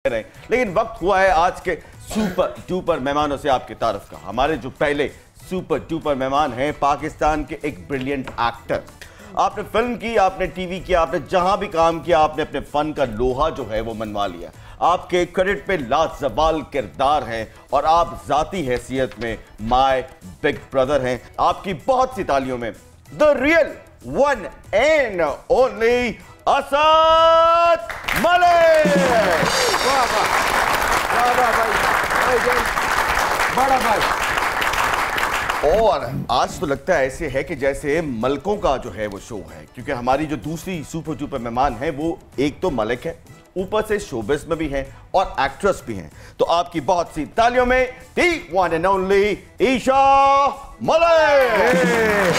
रहे, लेकिन वक्त हुआ है आज के सुपर डुपर मेहमानों से आपकी तारीफ का। हमारे जो पहले सुपर डुपर मेहमान हैं पाकिस्तान के एक ब्रिलियंट एक्टर। आपने फिल्म की, आपने टीवी किया, आपने जहां भी काम किया आपने अपने फन का लोहा जो है वो मनवा लिया। आपके क्रेडिट पे लाजवाल किरदार हैं और आप जाती हैसियत में माय बिग ब्रदर हैं। आपकी बहुत सी तालियों में the real one and only Asad Malik. वाह वाह वाह भाई, बड़ा भाई। और आज तो लगता है ऐसे है कि जैसे मलकों का जो है वो शो है, क्योंकि हमारी जो दूसरी सुपर डुपर मेहमान है वो एक तो मलिक है, ऊपर से शोबिज़ में भी हैं और एक्ट्रेस भी हैं। तो आपकी बहुत सी तालियों में the one and only Esha Malik.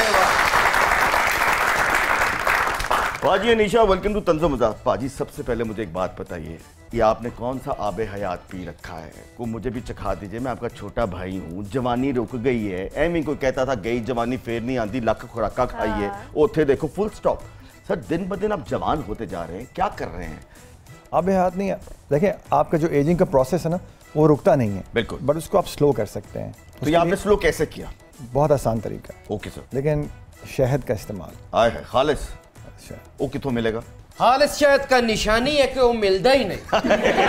पाजी एंड ईशा, वेलकम टू तंज़ो मज़ाक। पाजी सबसे पहले मुझे एक बात बताइए, ये आपने कौन सा आबे हयात पी रखा है? को मुझे भी चखा दीजिए, मैं आपका छोटा भाई हूँ। जवानी रुक गई है, एम कोई कहता था गई जवानी फेर नहीं आती, लाख खुराका खाइए, ओथे देखो फुल स्टॉप। सर दिन ब दिन आप जवान होते जा रहे हैं, क्या कर रहे हैं? आबे हयात नहीं है, देखें आपका जो एजिंग का प्रोसेस है ना वो रुकता नहीं है, बिल्कुल, बट उसको आप स्लो कर सकते हैं। तो ये आपने स्लो कैसे किया? बहुत आसान तरीका है। Okay sir. लेकिन शहद का इस्तेमाल आए है खालिस, वो कितों मिलेगा? खालिस शहद का निशानी है कि वो मिलता ही नहीं।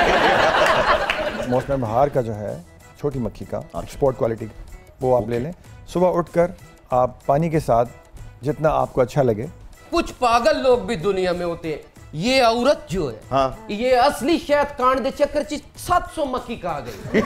मौसम बहार का जो है छोटी मक्खी का एक्सपोर्ट क्वालिटी वो आप ले लें। सुबह उठकर आप पानी के साथ जितना आपको अच्छा लगे। कुछ पागल लोग भी दुनिया में होते हैं। ये औरत जो है, हाँ, ये असली शहद कांड दे चक्कर ची 700 मक्खी कहा गई।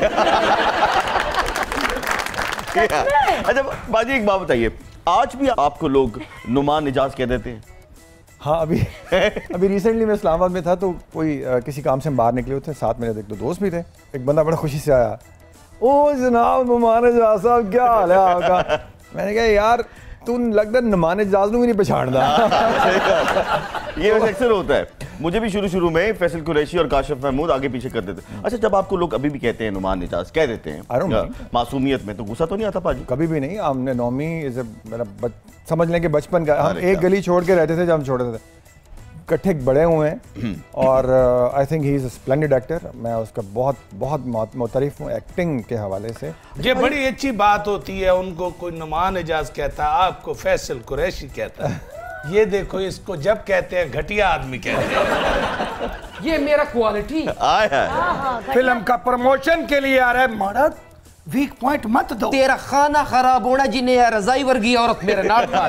अच्छा बाजी एक बात बताइए, आज भी आपको लोग नुमान इजाज कह देते हैं? हाँ, अभी रिसेंटली मैं इस्लामाबाद में था तो कोई किसी काम से हम बाहर निकले हुए थे, साथ में एक दो दोस्त भी थे। एक बंदा बड़ा खुशी से आया, ओ जनाब नुमान इजाज साहब क्या हाल है आपका? मैंने कहा यार तू लगता है नुमान इजाज भी नहीं पछाड़ता। ये वैसे अक्सर होता है, मुझे भी शुरू में फैसल कुरैशी और काशिफ महमूद आगे पीछे कर देते। अच्छा, जब आपको लोग अभी भी कहते हैं नुमान इजाज कह देते हैं मासूमियत में, तो गुस्सा तो नहीं आता पाजी? कभी भी नहीं। हमने नौमी मेरा समझ लें कि बचपन का, हम एक गली छोड़ के रहते थे जब हम छोटे थे, इकट्ठे बड़े हुए हैं। और I think he is a splendid actor. मैं उसका बहुत बहुत मुतारिफ हूँ एक्टिंग के हवाले से। ये बड़ी अच्छी बात होती है, उनको कोई नुमान इजाज कहता है, आपको फैसल कुरैशी कहता है। ये देखो, इसको जब कहते हैं घटिया आदमी कहते हैं। ये मेरा क्वालिटी है। फिल्म का प्रमोशन के लिए आ रहा है, मर्द वीक पॉइंट मत दो। तेरा खाना खराब होना जिन्हें यार रजाई वर्गी औरत मेरे नाट खा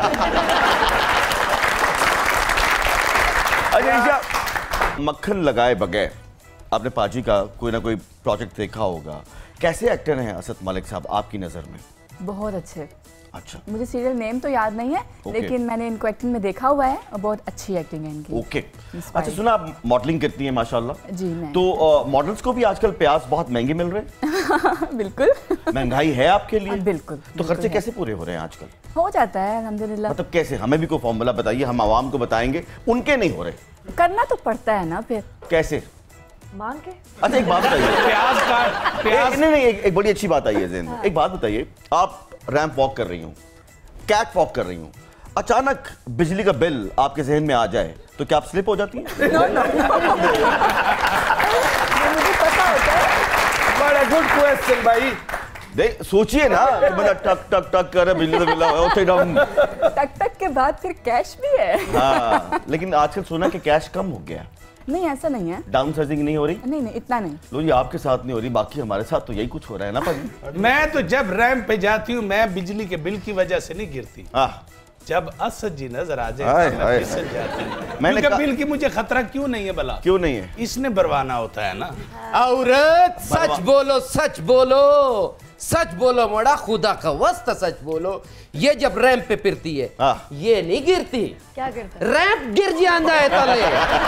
अच्छा, मक्खन लगाए बगैर आपने पाजी का कोई ना कोई प्रोजेक्ट देखा होगा। कैसे एक्टर हैं असद मलिक साहब आपकी नज़र में? बहुत अच्छे। अच्छा, मुझे सीरियल नेम तो याद नहीं है, लेकिन मैंने इनको एक्टिंग में देखा हुआ है और बहुत अच्छी एक्टिंग है इनकी। ओके। अच्छा, सुना आप मॉडलिंग करती हैं माशाल्लाह। जी मैं। तो मॉडल्स को भी आजकल प्याज बहुत महंगे मिल रहे हैं। बिल्कुल। महंगाई है आपके लिए? बिल्कुल। तो खर्चे कैसे पूरे हो रहे हैं आजकल? हो जाता है अल्हम्दुलिल्लाह। मतलब कैसे? हमें भी कोई फॉर्मूला बताइए, हम आवाम को बताएंगे, उनके नहीं हो रहे। करना तो पड़ता है ना फिर। कैसे? मांग के। अच्छा एक बात बताइए, प्याज का नहीं एक बड़ी अच्छी बात आई है ज़हन में। एक बात बताइए, आप रैंप वॉक कर रही हूँ, कैट वॉक कर रही हूँ, अचानक बिजली का बिल आपके जहन में आ जाए तो क्या आप स्लिप हो जाती हैं? No no. मुझे पता होता है। बड़ा गुड क्वेश्चन भाई। देख सोचिए ना, बंदा टक टक टक कर बिजली का बिल उठे डाउन, टक टक के बाद फिर कैश भी है। हाँ, लेकिन आजकल सुना कि कैश कम हो गया। नहीं ऐसा नहीं है। डाउन साइजिंग नहीं हो रही? नहीं इतना नहीं। लो ये आपके साथ नहीं हो रही, बाकी हमारे साथ तो यही कुछ हो रहा है ना पाजी। मैं तो जब रैंप पे जाती हूँ, मैं बिजली के बिल की वजह से नहीं गिरती। जब असद जी नजर आ जाए मैं फिसल जाती हूँ। मैंने बिल की मुझे खतरा क्यों नहीं है भला? क्यों नहीं है? इसने भरवाना होता है ना। औरत सच बोलो, सच बोलो, सच बोलो मोड़ा, खुदा का वास्ता सच बोलो। ये जब रैंप पे फिरती है ये नहीं गिरती। क्या गिरता? रैंप गिर जाता है तले।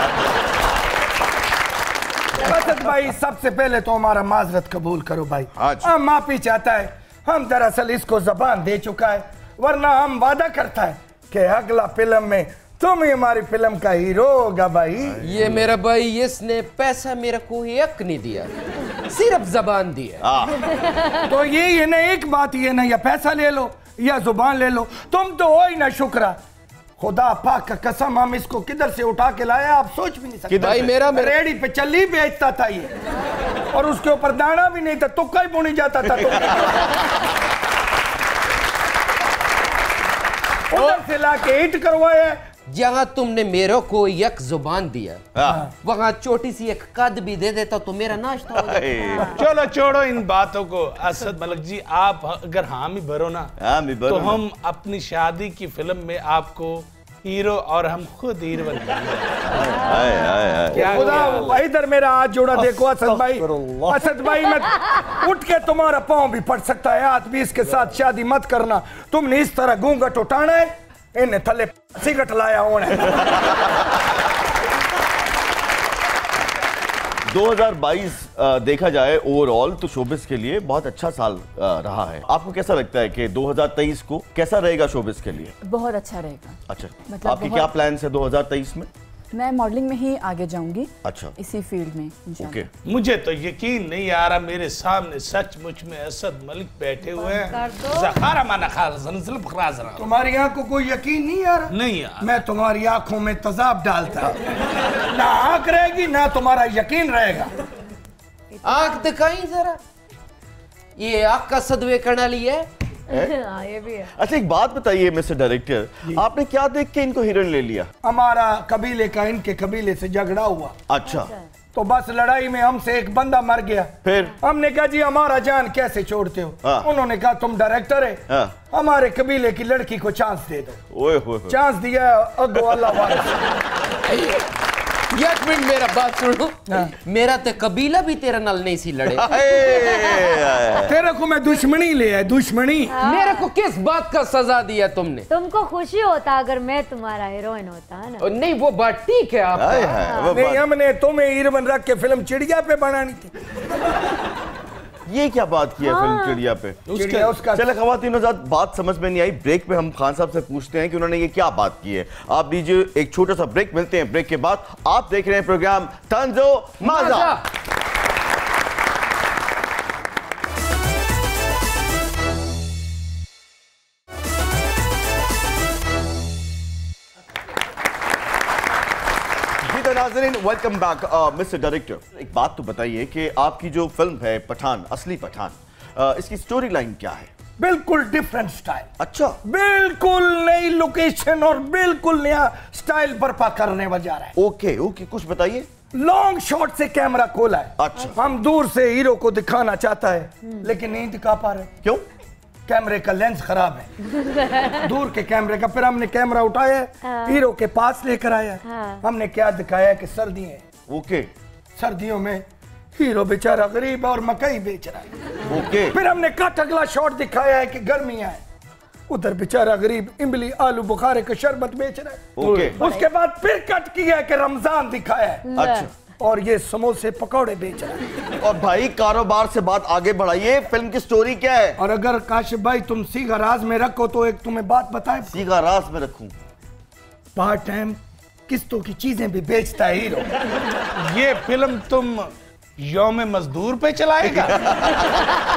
असद भाई सबसे पहले तो हमारा माजरत कबूल करो भाई। हम माफी चाहता है, हम दरअसल इसको जबान दे चुका है, वरना हम वादा करता है कि अगला फिल्म में तुम ही हमारी फिल्म का हीरो होगा भाई। ये मेरा भाई, इसने पैसा मेरे को एक नहीं दिया, सिर्फ जबान दिया। तो ये ना एक बात ये ना, या पैसा ले लो या जुबान ले लो, तुम तो हो ही ना शुक्रा। खुदा पाक का कसम, हम इसको किधर से उठा के लाए आप सोच भी नहीं सकते। भाई मेरा रेडी पे चल्ली बेचता था ये, और उसके ऊपर दाना भी नहीं था, तुक्का ही बुनी जाता था। उधर से लाके हिट करवाया। जहाँ तुमने मेरे को एक जुबान दिया, वहाँ छोटी सी एक कद भी दे देता तो मेरा नाश्ता हो जाता। चलो छोड़ो इन बातों को। असद मलिक जी, आप अगर हामी भरो ना तो हम अपनी शादी की फिल्म में आपको हीरो और हम खुद हीरो खुदा इधर मेरा हाथ जोड़ा देखो असद भाई। असद भाई, मैं उठ के तुम्हारा पाँव भी पड़ सकता है, हाथ भी इसके साथ शादी मत करना। तुमने इस तरह घूंघट उठाना है, इन्हें थले सिगट लाया होना है। 2022 देखा जाए ओवरऑल तो शोबिस के लिए बहुत अच्छा साल रहा है। आपको कैसा लगता है कि 2023 को कैसा रहेगा शोबिस के लिए? बहुत अच्छा रहेगा। अच्छा, मतलब आपके क्या प्लान्स है 2023 में? मैं मॉडलिंग में ही आगे जाऊंगी। अच्छा, इसी फील्ड में इंशाल्लाह। मुझे तो यकीन नहीं आ रहा, मेरे सामने सचमुच में असद मलिक बैठे हुए हैं। तुम्हारी आंखों को यकीन नहीं आ रहा? नहीं यार, मैं तुम्हारी आंखों में तेजाब डालता, ना आंख रहेगी ना तुम्हारा यकीन रहेगा। आंख दिखाई जरा, ये आंख का सदवे करना लिया ये भी है। अच्छा, एक बात बताइए मिस्टर डायरेक्टर, आपने क्या देख के इनको हीरोइन ले लिया? हमारा कबीले का इनके कबीले से झगड़ा हुआ। अच्छा, तो बस लड़ाई में हमसे एक बंदा मर गया। फिर हमने कहा जी हमारा जान कैसे छोड़ते हो? उन्होंने कहा तुम डायरेक्टर है, हमारे कबीले की लड़की को चांस दे दो। ओए होए होए। चांस दिया, अगो अल्लाह वाला। एक मिनट मेरा बात सुनो। मेरा तो कबीला भी तेरा नल नहीं सी लड़े। तेरे को मैं दुश्मनी ले है, दुश्मनी। मेरे को किस बात का सजा दिया तुमने? तुमको खुशी होता अगर मैं तुम्हारा हीरोइन होता है ना? नहीं वो बात ठीक है आप। नहीं, हमने तुम्हें हीरोइन रख के फिल्म चिड़िया पे बनानी थी। ये क्या बात की है फिल्म चिड़िया पे? चले खवातीन हज़रात, बात समझ में नहीं आई। ब्रेक पे हम खान साहब से पूछते हैं कि उन्होंने ये क्या बात की है। आप दीजिए एक छोटा सा ब्रेक, मिलते हैं ब्रेक के बाद। आप देख रहे हैं प्रोग्राम तंजो माजा। नाज़रीन, वेलकम बैक। मिस्टर डायरेक्टर, एक बात तो बताइए कि आपकी जो फिल्म है पठान, असली पठान, इसकी स्टोरी लाइन क्या है? बिल्कुल डिफरेंट स्टाइल। अच्छा, बिल्कुल नई लोकेशन और बिल्कुल नया स्टाइल बर्पा करने जा रहा है। ओके ओके, कुछ बताइए। लॉन्ग शॉट से कैमरा खोला है। अच्छा, हम दूर से हीरो को दिखाना चाहता है लेकिन नहीं दिखा पा रहे। क्यों? कैमरे का लेंस खराब है, दूर के कैमरे का। फिर हमने कैमरा उठाया, हीरो के पास लेकर आया। हमने क्या दिखाया कि सर्दी है। ओके, सर्दियों में हीरो बेचारा गरीब और मकई बेच रहा है। ओके, फिर हमने कट अगला शॉट दिखाया है कि गर्मियां है, उधर बेचारा गरीब इमली आलू बुखारे का शरबत बेच रहा है। ओके, उसके बाद फिर कट किया है कि रमजान दिखाया है। अच्छा, और ये समोसे पकौड़े बेच रहा है। और भाई कारोबार से बात आगे बढ़ाइए, फिल्म की स्टोरी क्या है? और अगर काशिफ भाई तुम सीगा राज में रखो तो एक तुम्हें बात बताए। सीगा राज में रखूं? पार्ट टाइम किस्तों की चीजें भी बेचता है हीरो। ये फिल्म तुम यौम मजदूर पे चलाएगा?